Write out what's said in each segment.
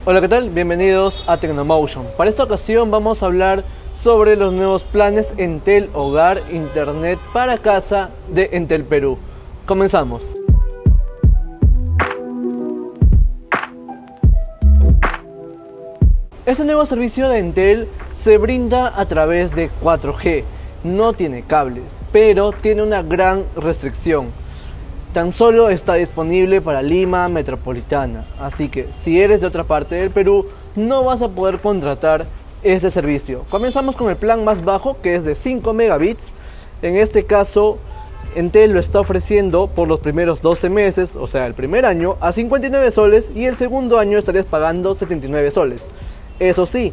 Hola, ¿qué tal? Bienvenidos a Tecnomotion. Para esta ocasión vamos a hablar sobre los nuevos planes Entel Hogar Internet para Casa de Entel Perú. Comenzamos. Este nuevo servicio de Entel se brinda a través de 4G. No tiene cables, pero tiene una gran restricción. Tan solo está disponible para Lima Metropolitana, así que si eres de otra parte del Perú, no vas a poder contratar este servicio. Comenzamos con el plan más bajo, que es de 5 megabits. En este caso, Entel lo está ofreciendo por los primeros 12 meses, o sea, el primer año, a 59 soles y el segundo año estarías pagando 79 soles. Eso sí,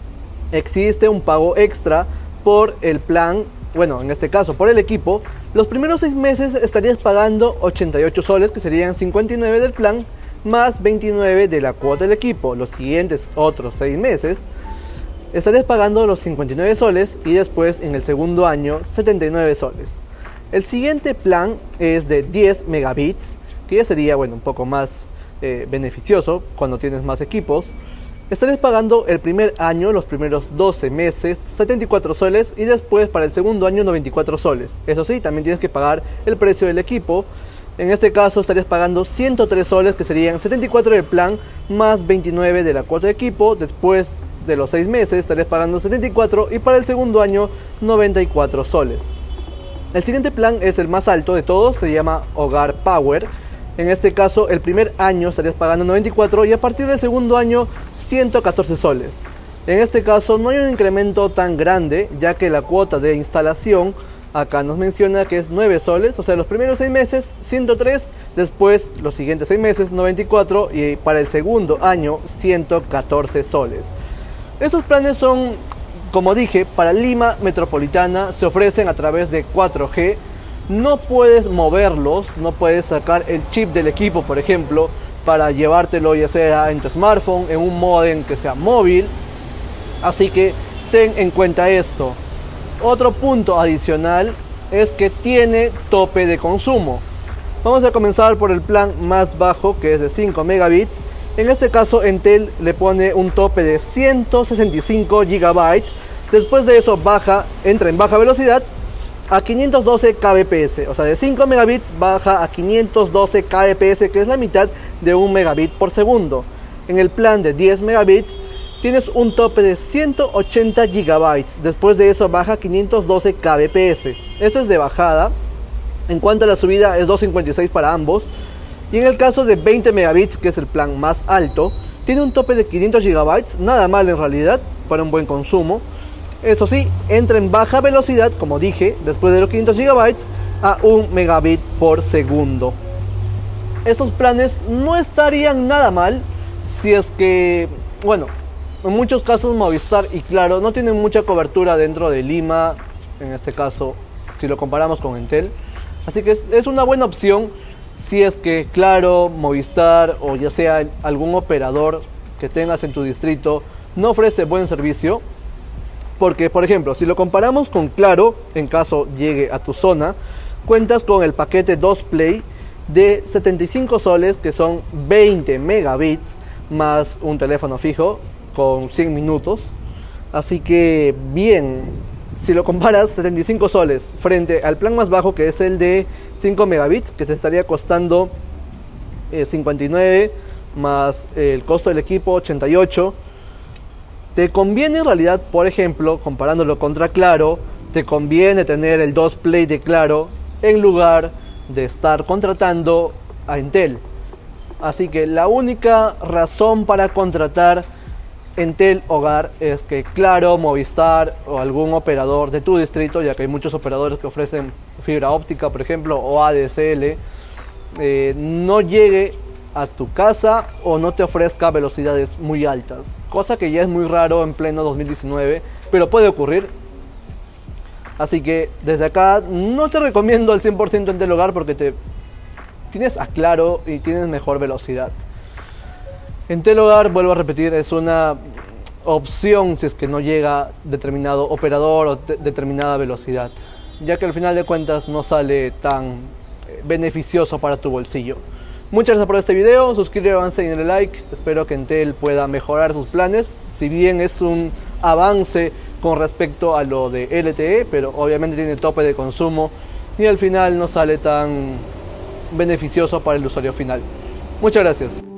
existe un pago extra por el plan, bueno, en este caso por el equipo. Los primeros 6 meses estarías pagando 88 soles, que serían 59 del plan, más 29 de la cuota del equipo. Los siguientes otros 6 meses estarías pagando los 59 soles y después en el segundo año 79 soles. El siguiente plan es de 10 megabits, que ya sería, bueno, un poco más beneficioso cuando tienes más equipos. Estarías pagando el primer año, los primeros 12 meses, 74 soles y después para el segundo año 94 soles. Eso sí, también tienes que pagar el precio del equipo. En este caso estarías pagando 103 soles, que serían 74 del plan más 29 de la cuota de equipo. Después de los 6 meses estarías pagando 74 y para el segundo año 94 soles. El siguiente plan es el más alto de todos, se llama Hogar Power. En este caso el primer año estarías pagando 94 y a partir del segundo año 114 soles. En este caso no hay un incremento tan grande, ya que la cuota de instalación acá nos menciona que es 9 soles, o sea, los primeros 6 meses 103, después los siguientes 6 meses 94 y para el segundo año 114 soles. Esos planes son, como dije, para Lima Metropolitana, se ofrecen a través de 4G. No puedes moverlos, no puedes sacar el chip del equipo, por ejemplo, para llevártelo ya sea en tu smartphone, en un módem que sea móvil. Así que ten en cuenta esto. Otro punto adicional es que tiene tope de consumo. Vamos a comenzar por el plan más bajo, que es de 5 megabits. En este caso Entel le pone un tope de 165 gigabytes. Después de eso entra en baja velocidad a 512 kbps, o sea, de 5 megabits baja a 512 kbps, que es la mitad de 1 megabit por segundo. En el plan de 10 megabits tienes un tope de 180 gigabytes, después de eso baja a 512 kbps. Esto es de bajada. En cuanto a la subida es 256 para ambos. Y en el caso de 20 megabits, que es el plan más alto, tiene un tope de 500 gigabytes, nada mal en realidad, para un buen consumo. Eso sí, entra en baja velocidad, como dije, después de los 500 GB a 1 megabit por segundo. Estos planes no estarían nada mal si es que, bueno, en muchos casos Movistar y Claro no tienen mucha cobertura dentro de Lima, en este caso, si lo comparamos con Entel. Así que es una buena opción si es que Claro, Movistar o ya sea algún operador que tengas en tu distrito no ofrece buen servicio. Porque, por ejemplo, si lo comparamos con Claro, en caso llegue a tu zona, cuentas con el paquete 2 Play de 75 soles, que son 20 megabits, más un teléfono fijo con 100 minutos. Así que, bien, si lo comparas 75 soles frente al plan más bajo, que es el de 5 megabits, que te estaría costando 59, más el costo del equipo 88. Te conviene en realidad, por ejemplo, comparándolo contra Claro, te conviene tener el 2 Play de Claro en lugar de estar contratando a Entel. Así que la única razón para contratar Entel Hogar es que Claro, Movistar o algún operador de tu distrito, ya que hay muchos operadores que ofrecen fibra óptica, por ejemplo, o ADSL, no llegue a tu casa o no te ofrezca velocidades muy altas, cosa que ya es muy raro en pleno 2019, pero puede ocurrir. Así que desde acá no te recomiendo al 100% Entel Hogar, porque tienes a Claro y tienes mejor velocidad. Entel Hogar, vuelvo a repetir, es una opción si es que no llega determinado operador o determinada velocidad, ya que al final de cuentas no sale tan beneficioso para tu bolsillo. Muchas gracias por este video, suscríbanse y denle like. Espero que Entel pueda mejorar sus planes. Si bien es un avance con respecto a lo de LTE, pero obviamente tiene tope de consumo y al final no sale tan beneficioso para el usuario final. Muchas gracias.